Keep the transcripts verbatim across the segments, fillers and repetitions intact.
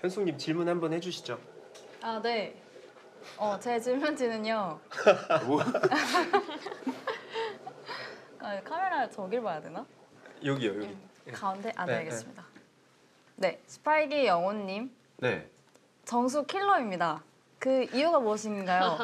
현숙님 질문 한번 해주시죠. 아 네. 어, 제 질문지는요. 뭐? 아, 카메라 저길 봐야 되나? 여기요 여기. 네. 가운데? 아, 네, 네, 알겠습니다. 네, 스파이기 영호님. 네. 정수 킬러입니다. 그 이유가 무엇인가요?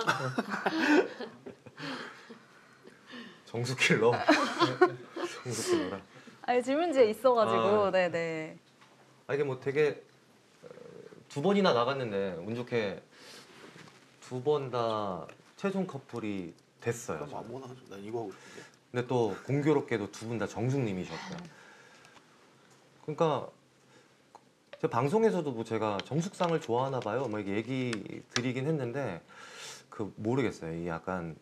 정수 킬러. 정수 킬러라. 아니 질문지에 있어가지고, 아. 네네. 아 이게 뭐 되게 두 번이나 나갔는데 운 좋게 두 번 다 최종 커플이 됐어요. 그럼 아무거나 하죠. 난 이거 하고 싶은데. 근데 또 공교롭게도 두 분 다 정숙님이셨고요. 그러니까 제 방송에서도 뭐 제가 정숙상을 좋아하나 봐요. 뭐 이게 얘기 드리긴 했는데 그 모르겠어요. 이 약간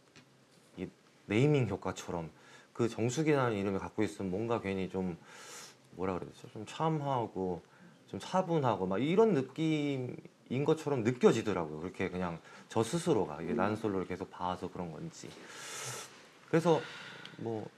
이 네이밍 효과처럼 그 정숙이라는 이름을 갖고 있으면 뭔가 괜히 좀 뭐라 그래야 되죠? 좀 참하고 좀 차분하고 막 이런 느낌인 것처럼 느껴지더라고요. 그렇게 그냥 저 스스로가 이게 난솔로를 계속 봐서 그런 건지. 그래서 뭐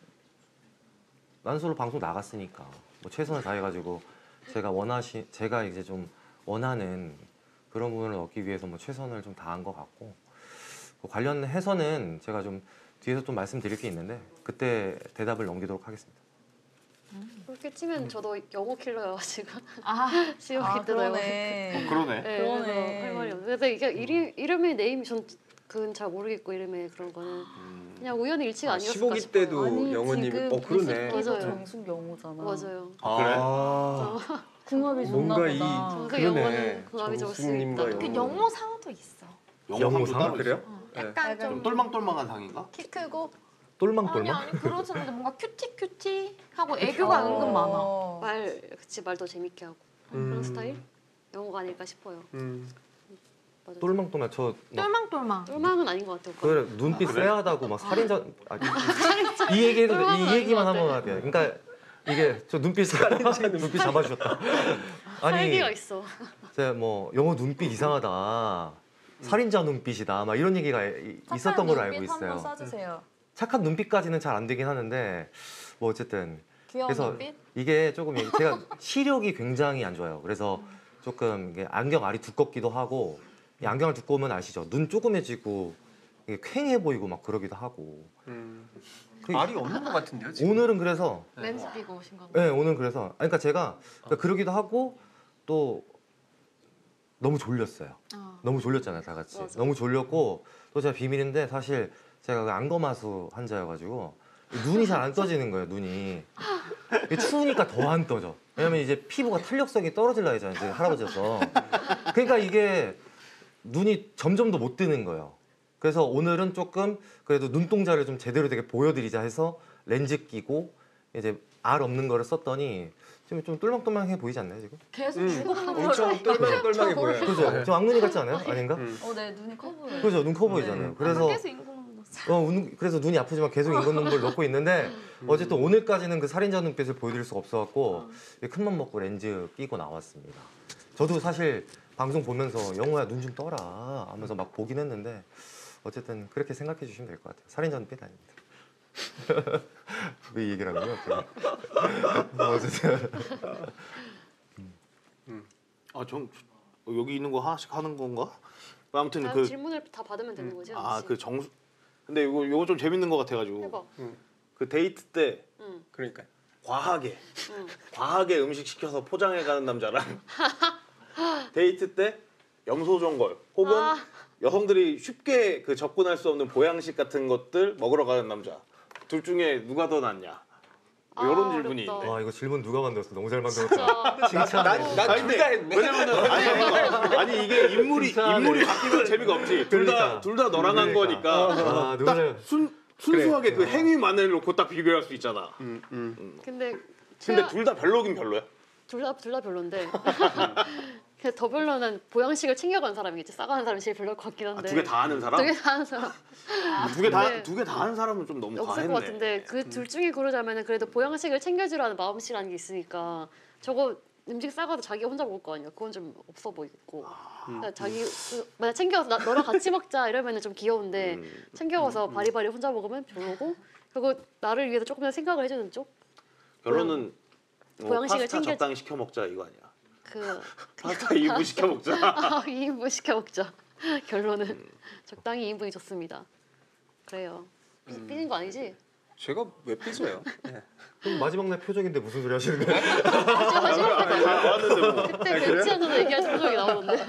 난솔로 방송 나갔으니까 뭐 최선을 다해가지고 제가 원하시 제가 이제 좀 원하는 그런 부분을 얻기 위해서 뭐 최선을 좀 다한 것 같고 그 관련해서는 제가 좀 뒤에서 좀 말씀드릴 게 있는데 그때 대답을 넘기도록 하겠습니다. 그렇게 치면 저도 영어 킬러여가지고 아, 시험이 아 뜨더라고요. 그러네. 어, 그러네. 네, 그러네. 그래서 할 말이 없어요. 그래서 이게 이름, 이름의 네임이 전 그건 잘 모르겠고 이름의 그런 거는 음. 그냥 우연히 일치가 아, 아니었을까 십오 기 싶어요. 때도 아니 영호님, 지금 어 그러네. 이십기도 맞아요. 정숙 영호잖아. 맞아요. 아, 그래? 아, 궁합이 좋나 뭔가 보다. 이 정숙 그러네. 영호는 궁합이 좋을 수 정숙님과 있다. 그 영호. 영호상도 있어. 영상도 따로 그래요? 있어? 어, 네. 약간 약간 좀 좀 똘망똘망한 상인가? 키 크고 아니 똘망똘망? 아니 그러지 않는데 뭔가 큐티 큐티 하고 애교가 은근 많아. 어. 말 그치 말도 재밌게 하고 음. 그런 스타일 영어가 아닐까 싶어요. 음. 맞아. 똘망똘망 저 막 똘망똘망. 똘망은 아닌 것 같아요. 오빠. 그래 눈빛 아, 그래? 쎄하다고 막 살인자 아, 이, 이 얘기해도 돼. 똘망은 이 아닌 얘기만 것 한번 같아. 할게요. 그러니까 이게 저 눈빛 눈빛 잡아주셨다. 아니 살기가 있어. 제가 뭐 영어 눈빛 이상하다. 살인자 눈빛이다. 막 이런 얘기가 이- 있었던 걸로 알고 눈빛 한번 있어요. 쏴주세요. 착한 눈빛까지는 잘 안 되긴 하는데 뭐 어쨌든 귀여운 그래서 눈빛? 이게 조금 제가 시력이 굉장히 안 좋아요. 그래서 조금 이게 안경 알이 두껍기도 하고 이 안경알 두꺼우면 아시죠? 눈 조그매지고 이게 퀭해 보이고 막 그러기도 하고. 음. 그- 말이 없는 것 같은데요 지금? 오늘은 그래서 렌즈 끼고 오신 거. 네 오늘 그래서 아니, 그러니까 제가 그러니까 그러기도 하고 또 너무 졸렸어요. 어. 너무 졸렸잖아요 다 같이. 맞아. 너무 졸렸고 또 제가 비밀인데 사실 제가 그 안검하수 환자여가지고 눈이 잘 안 떠지는 거예요 눈이. 이게 추우니까 더 안 떠져. 왜냐면 이제 피부가 탄력성이 떨어질라 하잖아요 이제 할아버지여서. 그러니까 이게 눈이 점점 더 못 뜨는 거예요. 그래서 오늘은 조금 그래도 눈동자를 좀 제대로 되게 보여드리자 해서 렌즈 끼고 이제 알 없는 거를 썼더니 지금 좀 똘망똘망해 보이지 않나요 지금? 계속 음. 죽어보는 엄청 똘망똘망해 보여요. 그죠? 네. 좀 악눈이 같지 않아요? 아닌가? 음. 어, 네 눈이 커 보여요. 그죠? 눈 커 보이잖아요. 네. 그래서 계속 인공눈 넣었어. 어, 운- 그래서 눈이 아프지만 계속 인공 눈물 넣고 있는데 어쨌든 오늘까지는 그 살인자 눈빛을 보여드릴 수가 없어갖고 큰맘 먹고 렌즈 끼고 나왔습니다. 저도 사실 방송 보면서 영호야 눈 좀 떠라 하면서 막 보긴 했는데 어쨌든 그렇게 생각해 주시면 될 것 같아요. 살인자 눈빛 아닙니다. 왜 이 얘기를 하는 거야? 뭐 어쨌든 아, 전 여기 있는 거 하나씩 하는 건가? 아무튼 다 그 질문을 다 받으면 되는 거지. 아, 않지? 그 정수. 근데 이거 이거 좀 재밌는 거 같아가지고. 해봐. 그 데이트 때 응. 그러니까 과하게 응. 과하게 음식 시켜서 포장해 가는 남자랑 데이트 때 염소전골 혹은 아. 여성들이 쉽게 그 접근할 수 없는 보양식 같은 것들 먹으러 가는 남자. 둘 중에 누가 더 낫냐? 뭐 이런 아, 질문이 어렵다. 있네. 와 이거 질문 누가 만들었어? 너무 잘 만들었다. 진짜 칭찬해. 나둘 다 했네. 왜냐면은 아니, 아니, 아니 이게 인물이 진짜네. 인물이 바뀌면 재미가 없지. 둘 다 그러니까. 둘 다 너랑 한 그러니까. 거니까 아, 누구를 순 순수하게 그래. 그 행위만을 놓고 딱 비교할 수 있잖아. 음, 음. 근데 근데 둘 다 별로긴 별로야. 둘다둘 다 별론데 그냥 더 별로는 보양식을 챙겨간 사람이겠지. 싸가는 사람이 제일 별로일 것 같긴 한데. 두 개 다 하는 사람? 두 개 다 하는 사람 두 개 다 네. 두 개 다 하는 사람은 좀 너무 없을 과했네. 것 같은데 그 둘 중에 고르자면은 그래도 보양식을 챙겨주라는 마음씨라는 게 있으니까 저거 음식 싸가도 자기 혼자 먹을 거 아니야. 그건 좀 없어 보이고. 그러니까 자기 그, 만약 챙겨서 나, 너랑 같이 먹자 이러면은 좀 귀여운데 음. 챙겨와서 바리바리 혼자 먹으면 별로고. 그리고 나를 위해서 조금이라도 생각을 해주는 쪽. 결론은 뭐 보양식을 파스타 챙겨- 적당히 시켜 먹자 이거 아니야. 그 파스타 이 인분 시켜 먹자. 아, 이 인분 시켜 먹자. 결론은 적당히 이 인분이 좋습니다. 그래요. 음. 삐진 거 아니지? 제가 왜 삐져요? 네. 그럼 마지막 날 표정인데 무슨 소리 하시는 거예요? 하지 마. 나왔는데 뭐. 그때 벤치하면서 얘기하신 표정이 나오던데.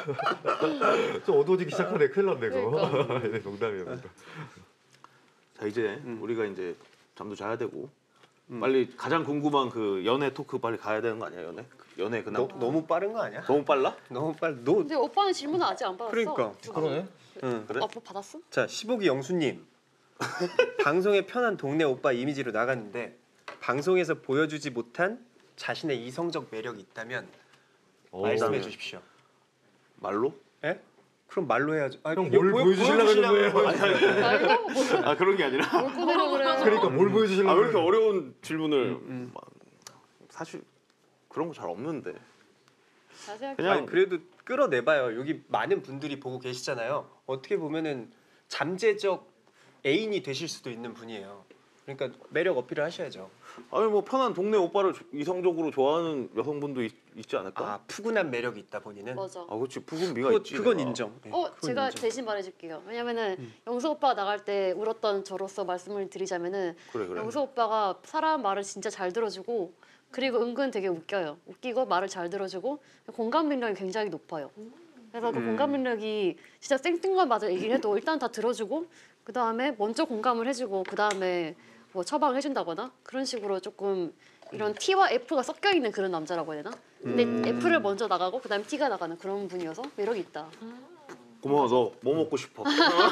좀 어두워지기 시작하네. 큰일 났네 그거. 그러니까. 네, 농담이에요. 자 이제 음. 우리가 이제 잠도 자야 되고 음. 빨리 가장 궁금한 그 연애 토크 빨리 가야 되는 거 아니야 연애? 연애 근황 너, 토크. 너무 빠른 거 아니야? 너무 빨라? 너무 빨리. 너 근데 오빠는 질문을 아직 안 받았어. 그러니까. 그러네. 응. 그래? 아, 뭐 받았어? 자, 십오기 영수님. 방송에 편한 동네 오빠 이미지로 나갔는데 방송에서 보여주지 못한 자신의 이성적 매력이 있다면 오. 말씀해 주십시오. 말로? 예? 그럼 말로 해야죠. 아, 형, 뭘 보여주시려고 하는 거예요? 보여주시려고 말로? 뭘 아 그런 게 아니라. 뭘 꺼내려고 그래. 그러니까 뭘 보여주시려고? 아 왜 이렇게 어려운 질문을? 음. 막, 사실 그런 거 잘 없는데. 자세하게. 그냥 아니, 그래도 끌어내봐요. 여기 많은 분들이 보고 계시잖아요. 어떻게 보면은 잠재적 애인이 되실 수도 있는 분이에요. 그러니까 매력 어필을 하셔야죠. 아니 뭐 편한 동네 오빠를 조- 이성적으로 좋아하는 여성분도 있, 있지 않을까? 아, 푸근한 매력이 있다 본인은. 맞아. 아 그렇지 부분 미가 그거, 있지. 그건 내가. 인정. 예, 어, 그건 제가 인정. 대신 말해줄게요. 왜냐면은 음. 영수 오빠가 나갈 때 울었던 저로서 말씀을 드리자면은 그래 그래. 영수 오빠가 사람 말을 진짜 잘 들어주고 그리고 은근 되게 웃겨요. 웃기고 말을 잘 들어주고 공감 능력이 굉장히 높아요. 그래서 그 음. 공감 능력이 진짜 생뚱한 맞아 얘기를 해도 일단 다 들어주고 그 다음에 먼저 공감을 해주고 그 다음에 뭐 처방을 해준다거나 그런 식으로 조금 이런 T와 F가 섞여 있는 그런 남자라고 해야 되나? 근데 음. F를 먼저 나가고 그 다음에 T가 나가는 그런 분이어서 매력이 있다. 고마워 너 뭐 먹고 싶어?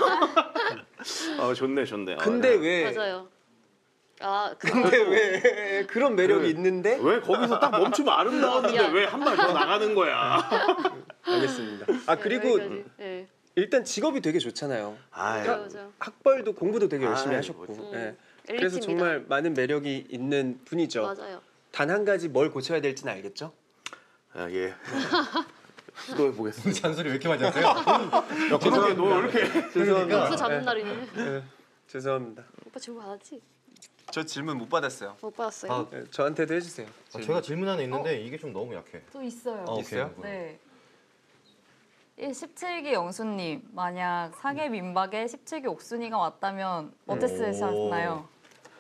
아 좋네 좋네. 아, 근데 네. 왜 맞아요. 아, 그, 근데 왜 그런 매력이 그- 있는데? 왜 거기서 딱 멈추면 아름다웠는데 미안. 왜 한 발 더 나가는 거야? 알겠습니다. 아 그리고 여기까지. 네. 일단 직업이 되게 좋잖아요. 아이, 맞아요, 맞아요. 학벌도 공부도 되게 열심히 아이, 하셨고. 뭐지. 예. 음, 그래서 엘리트입니다. 정말 많은 매력이 있는 분이죠. 맞아요. 단 한 가지 뭘 고쳐야 될지는 알겠죠? 아, 예. 시도해 보겠습니다. 잔소리 왜 이렇게 많이 하세요? 야, 그러게 너왜 이렇게 죄송합니다. 영수 잡는 예. 날이네. 예. 죄송합니다. 오빠 질문 받았지? 저 질문 못 받았어요. 못 받았어요. 아, 예, 저한테도 해주세요. 아, 제가 질문 하나 있는데 이게 좀 너무 약해. 또 있어요. 아, 오케이. 있어요? 네. 이 십칠기 영수님 만약 사계 민박에 십칠기 옥순이가 왔다면 어땠으셨나요?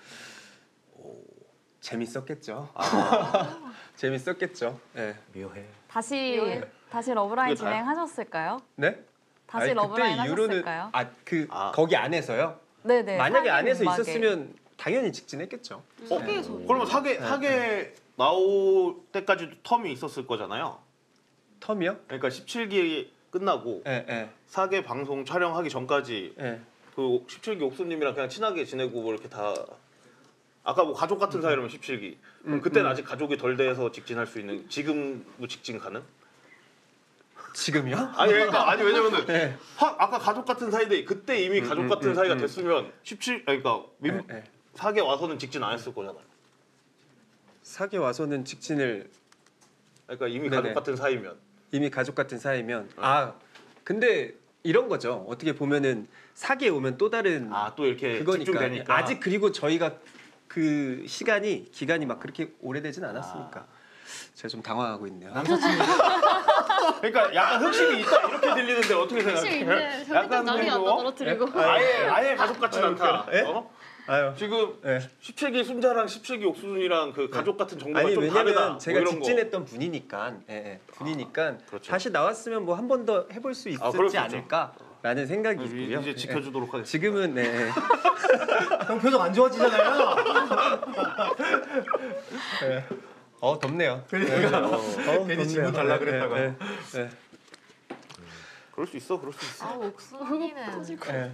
재밌었겠죠. 아. 재밌었겠죠. 예. 묘해. 다시 묘해. 다시 러브라인 이게 다야? 진행하셨을까요? 네? 다시 아니, 러브라인 그때 이후로는 하셨을까요? 아그 아. 거기 안에서요. 네네. 만약에 사계 안에서 민박에. 있었으면 당연히 직진했겠죠. 어? 그러면 사계 사계 나올 때까지도 텀이 있었을 거잖아요. 텀이요? 그러니까 십칠 기 끝나고 예, 예, 사계 방송 촬영하기 전까지 예. 그 십칠 기 옥수님이랑 그냥 친하게 지내고 뭐 이렇게 다 아까 뭐 가족 같은 사이라면 십칠 기. 그럼 음, 그때는 음. 아직 가족이 덜 돼서 직진할 수 있는 지금도 직진 가능? 지금요? 아니 그러니까 아니 왜냐면은 네. 확 아까 가족 같은 사이인데 그때 이미 음, 가족 음, 같은 음, 사이가 음. 됐으면 십칠 아니 그러니까 민, 예, 예. 사계 와서는 직진 안 했을 거잖아요. 사계 와서는 직진을 그러니까 이미 네네. 가족 같은 사이면 이미 가족 같은 사이면 아 근데 이런 거죠. 어떻게 보면은 사계에 오면 또 다른 아 또 이렇게 그거니까 집중되니까 아직 그리고 저희가 그 시간이 기간이 막 그렇게 오래되진 않았으니까 제가 좀 당황하고 있네요. 그러니까 약간 흑심이 있다 이렇게 들리는데 어떻게 혹시 생각해? 있네. 절대 남이 안 뭐, 떨어뜨리고. 아예 아예 가족 같진 않다. 예? 어? 아유. 지금 예. 십칠 기 순자랑 십칠 기 옥수순이랑 그 가족 같은 정도가 아니 좀 왜냐면 다르다. 제가 뭐 이런 거. 직진했던 분이니까 예, 예, 분이니까 그렇죠. 다시 나왔으면 뭐 한 번 더 해볼 수 있었지 아, 그럴 수 있죠. 않을까라는 생각이 있고요. 이제 지켜주도록 예. 하겠습니다. 지금은 네. 형 표정 안 좋아지잖아요. 어 덥네요. 그러니까 어, 괜히 질문 달라 그랬다가. 네, 네, 그럴 수 있어, 그럴 수 있어. 아 옥순이는 네.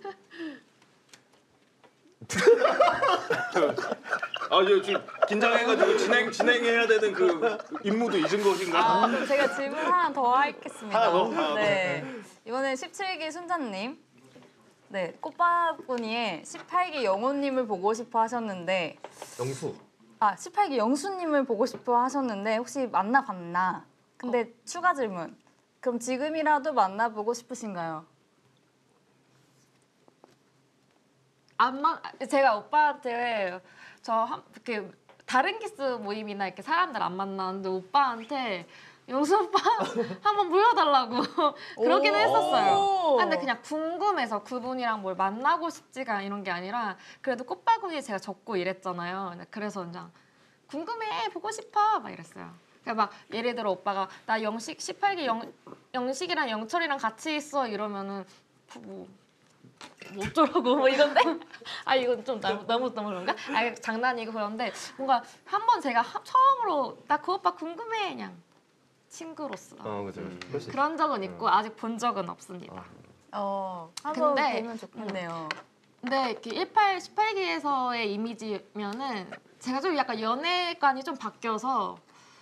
아, 저 지금 긴장해가지고 진행 진행해야 되는 그 임무도 잊은 것인가? 아, 그럼 제가 질문 하나 더 하겠습니다. 하나 더? 하나 더. 네. 이번엔 십칠기 순자님. 네, 꽃바구니에 십팔기 영호님을 보고 싶어 하셨는데, 영수. 아, 십팔기 영수님을 보고 싶어 하셨는데 혹시 만나봤나? 근데 어. 추가 질문. 그럼 지금이라도 만나보고 싶으신가요? 안만 제가 오빠한테 저 한, 이렇게 다른 기스 모임이나 이렇게 사람들 안 만나는데 오빠한테 영수 오빠 한번 보여달라고 그러긴 했었어요. 오. 근데 그냥 궁금해서 그분이랑 뭘 만나고 싶지가 이런 게 아니라 그래도 꽃바구니 제가 적고 이랬잖아요. 근데 그래서 그냥 궁금해 보고 싶어 막 이랬어요. 그러니까 막 예를 들어 오빠가 나 영식 십팔 기 영, 영식이랑 영철이랑 같이 있어 이러면은 뭐, 뭐 어쩌라고 뭐 이건데 아 이건 좀 너무 너무 너무 그런가? 아 장난이고 그런데 뭔가 한 번 제가 하, 처음으로 나 그 오빠 궁금해 그냥 친구로서 어 그죠. 음. 그럴 수 있어요. 그런 적은 있고 아직 본 적은 없습니다. 어, 한번 근데- 보면 좋겠네요. 근데 이렇게 십팔, 십팔 기에서의 이미지면은 제가 좀 약간 연애관이 좀 바뀌어서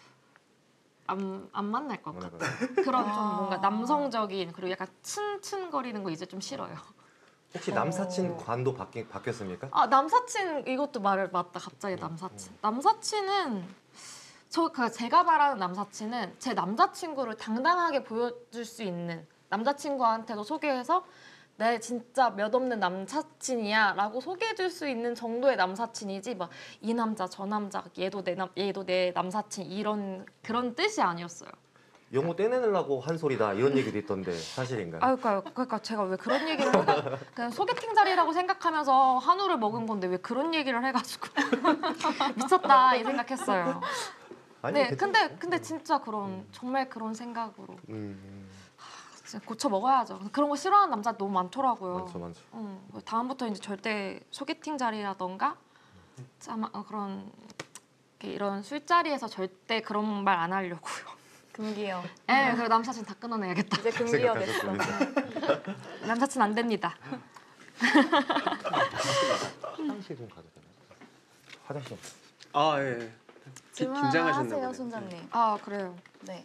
안, 안 만날 것 같아요. 그런 좀 아. 뭔가 남성적인 그리고 약간 츤츤거리는 거 이제 좀 싫어요. 혹시 남사친 관도 바뀌, 바뀌었습니까? 아 남사친 이것도 말을 맞다 갑자기 남사친. 남사친은 저 그 제가 말하는 남사친은 제 남자친구를 당당하게 보여줄 수 있는 남자친구한테도 소개해서 내 진짜 몇 없는 남사친이야라고 소개해줄 수 있는 정도의 남사친이지 막 이 남자 저 남자 얘도 내 남 얘도 내 남사친 이런 그런 뜻이 아니었어요. 영어 떼내려고 한 소리다 이런 얘기도 있던데 사실인가요? 아 그러니까 그러니까 제가 왜 그런 얘기를 해가 그냥 소개팅 자리라고 생각하면서 한우를 먹은 건데 왜 그런 얘기를 해가지고 미쳤다 이 생각했어요. 아니, 네, 괜찮- 근데 근데 진짜 그런 정말 그런 생각으로 음, 진짜 고쳐 먹어야죠. 그런 거 싫어하는 남자 너무 많더라고요. 많죠 많죠. 응, 다음부터 이제 절대 소개팅 자리라던가 참 어, 그런 이렇게 이런 술자리에서 절대 그런 말 안 하려고요. 금기요. 예, 그리고 남사친 다 끊어내야겠다. 이제 금기어 됐어. 생각하셨습니다. 남사친 안 됩니다. 화장실 좀 가도 되나요? 화장실. 아 예. 기- 긴장하셨나 하세요, 보네. 손자님. 아 그래요. 네.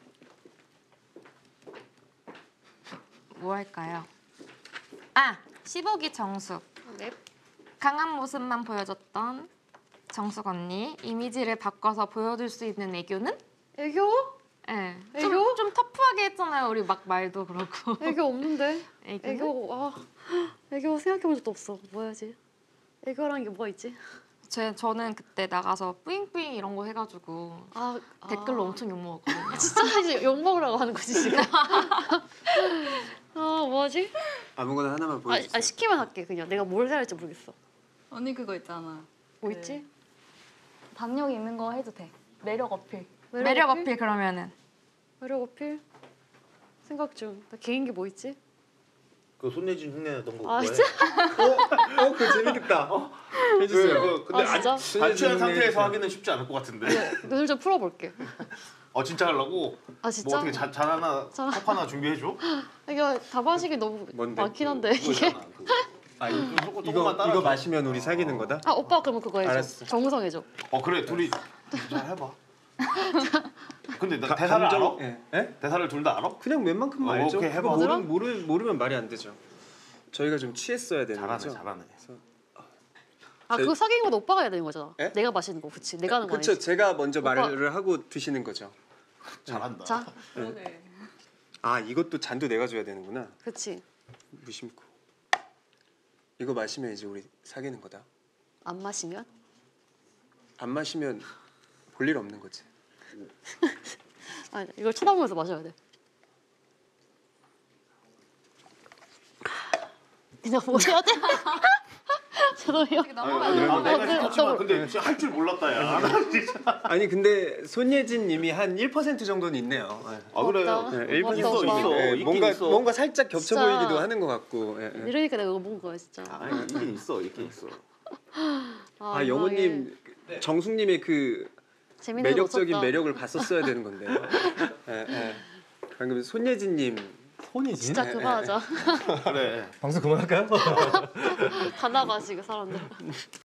뭐 할까요? 아 십오 기 정숙. 네. 강한 모습만 보여줬던 정숙 언니 이미지를 바꿔서 보여줄 수 있는 애교는? 애교? 예. 애교? 좀, 좀 터프하게 했잖아요. 우리 막 말도 그렇고. 애교 없는데. 애교는? 애교 아 애교 생각해본 적도 없어. 뭐야지? 애교라는 게 뭐가 있지? 제 저는 그때 나가서 뿌잉뿌잉 이런 거 해가지고 아 댓글로 아. 엄청 욕 먹었거든요. 진짜 이제 욕 먹으라고 하는 거지 지금. 아 뭐지? 아무거나 하나만 아, 보여주세요. 아 시키면 할게 그냥. 내가 뭘 해야 할지 모르겠어. 언니 그거 있잖아. 뭐 그 있지? 담력 있는 거 해도 돼. 매력 어필. 매력 어필 그러면은 매력 어필? 생각 중. 나 개인기 뭐 있지? 그 손예진 흉내내던 거 아, 그거 해? 진짜? 어, 그거 재밌겠다. 해주세요. 그, 그, 근데 아, 진짜? 안, 안 취한 손예진 상태에서 흉내내주세요. 하기는 쉽지 않을 것 같은데. 눈을 좀 풀어볼게. 어 진짜 하려고? 아 진짜? 뭐 어떻게 잔, 잔 하나 잔 컵 하나 준비해줘? 이게 답안식이 너무 뭔데? 많긴 한데 이게. 그거잖아, 그거. 아 이- 조금- 이거 조금만 따라줘. 이거 마시면 우리 사귀는 거다? 아 오빠 그러면 그거 해줘. 알았어. 정우성 해줘. 어 그래 둘이 잘 해봐. 근데 나 가- 대사를 감정- 알아? 예. 예? 대사를 둘 다 알아? 그냥 웬만큼 어, 알죠. 오케이, 해봐. 그거 모르, 들어? 모르, 모르면 말이 안 되죠. 저희가 좀 취했어야 되는 잘하네 거죠. 잘하네. 아 저- 그거 사귀는 것도 오빠가 해야 되는 거잖아. 예? 내가 마시는 거 그치? 내가 하는 거 그렇죠. 아니지? 제가 먼저 오빠. 말을 하고 드시는 거죠. 잘한다. 자, 그러네. 아 이것도 잔도 내가 줘야 되는구나. 그치? 무심코. 이거 마시면 이제 우리 사귀는 거다. 안 마시면? 안 마시면 볼 일 없는 거지. 아 이걸 쳐다보면서 마셔야 돼. 그냥 뭐 해야 돼? 죄송해요. 아니, 이런 아, 거. 내가 어, 시켰지만 어, 근데 진짜 할 줄 몰랐다 야. 아니 근데 손예진 님이 한 일 퍼센트 정도는 있네요. 아 그래. 맞다. 네, 일 퍼센트 있어, 정도. 있어. 예, 있긴 뭔가 있어. 뭔가 살짝 겹쳐 진짜. 보이기도 하는 것 같고. 예, 예. 이러니까 내가 이거 먹은 거야 진짜. 아 있긴 있어 있긴 있어. 아 이상하게. 영호님, 정숙님의 그 재밌는 거 매력적인 놓쳤다. 매력을 봤었어야 되는 건데. 예, 예. 방금 손예진님 손이지? 진짜 그만하자. 그래. 방송 그만할까요? 다 나가 지금 사람들.